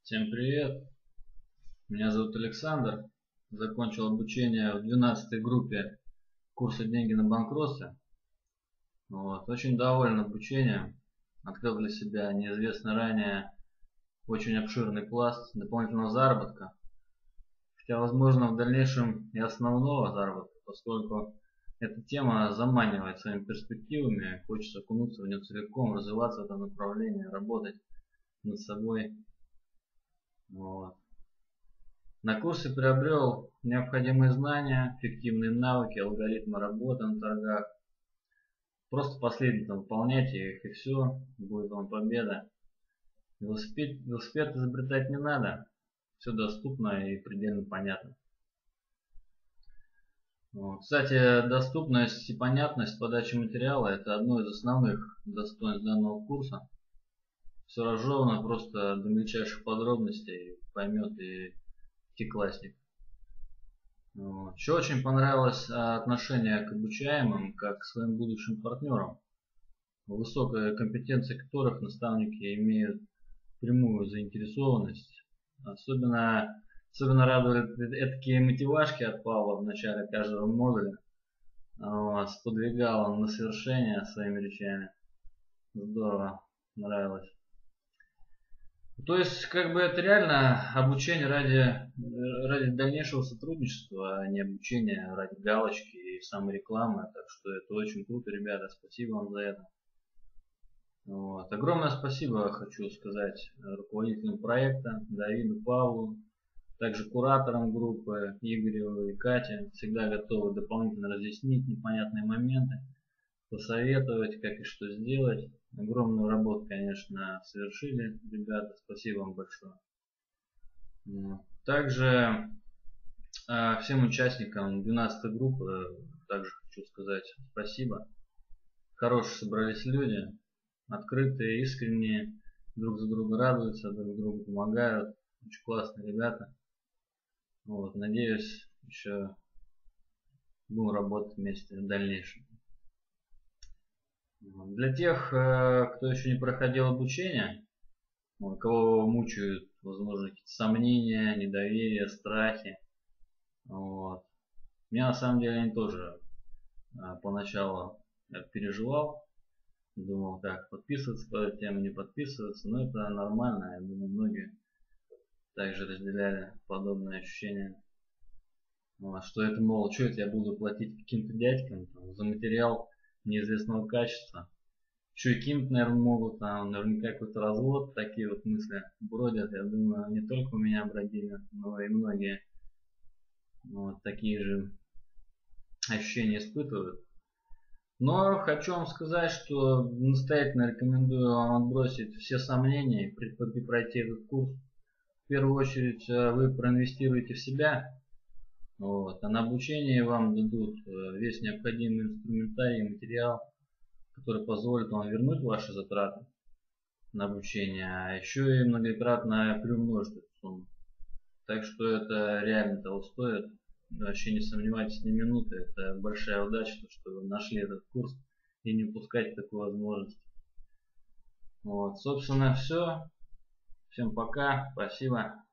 Всем привет! Меня зовут Александр. Закончил обучение в 12 группе курса «Деньги на банкротстве». Очень доволен обучением. Открыл для себя неизвестный ранее очень обширный пласт дополнительного заработка. Хотя, возможно, в дальнейшем и основного заработка, поскольку эта тема заманивает своими перспективами. Хочется окунуться в нее целиком, развиваться в этом направлении, работать над собой. На курсе приобрел необходимые знания, эффективные навыки, алгоритмы работы на торгах. Просто последовательно выполняйте их, и все, будет вам победа. Велосипед изобретать не надо, все доступно и предельно понятно. Кстати, доступность и понятность подачи материала — это одно из основных достоинств данного курса. Все разжевано просто до мельчайших подробностей, поймет и пятиклассник. Еще очень понравилось отношение к обучаемым как к своим будущим партнерам, высокая компетенция которых наставники имеют прямую заинтересованность. Особенно радуют такие мотивашки от Павла в начале каждого модуля. Сподвигал он на совершение своими речами. Здорово, нравилось. То есть, как бы это реально обучение ради дальнейшего сотрудничества, а не обучение ради галочки и саморекламы. Так что это очень круто, ребята. Спасибо вам за это. Огромное спасибо хочу сказать руководителям проекта, Давиду, Павлу, также кураторам группы, Игорю и Кате. Всегда готовы дополнительно разъяснить непонятные моменты, посоветовать, как и что сделать. Огромную работу, конечно, совершили ребята. Спасибо вам большое. Также всем участникам 12 группы также хочу сказать спасибо. Хорошие собрались люди, открытые, искренние, друг за друга радуются, друг другу помогают. Очень классные ребята. Надеюсь, еще будем работать вместе в дальнейшем. Для тех, кто еще не проходил обучение, кого мучают, возможно, какие-то сомнения, недоверие, страхи. Меня на самом деле они тоже поначалу переживал. Думал, как подписываться по этой теме, не подписываться. Но это нормально. Я думаю, многие также разделяли подобные ощущения. Что это, мол, что это я буду платить каким-то дядькам за материал неизвестного качества. Еще и каким-то, наверное, могут, наверняка какой-то развод, такие вот мысли бродят. Я думаю, не только у меня бродили, но и многие такие же ощущения испытывают. Но хочу вам сказать, что настоятельно рекомендую вам отбросить все сомнения и пройти этот курс. В первую очередь вы проинвестируете в себя, а на обучение вам дадут весь необходимый инструментарий и материал, который позволит вам вернуть ваши затраты на обучение, а еще и многократно приумножить эту сумму. Так что это реально того стоит. Вообще не сомневайтесь ни минуты. Это большая удача, что вы нашли этот курс и не упускайте такую возможность. Собственно, все. Всем пока. Спасибо.